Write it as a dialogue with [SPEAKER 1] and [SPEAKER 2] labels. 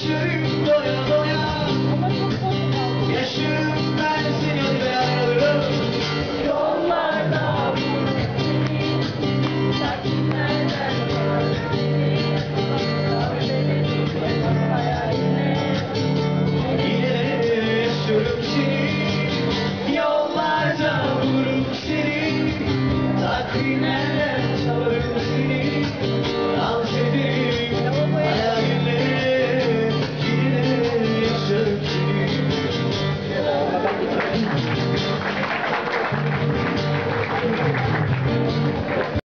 [SPEAKER 1] yaşarım doya doya. Yaşarım ben seni beraber.
[SPEAKER 2] Yollarda seni, sakinlerden hayaline.
[SPEAKER 1] Yine yaşarım seni. Yollarda bulurum seni. Takvimlerden çalarım seni. Dans ederim hayaline. Yine yaşarım seni.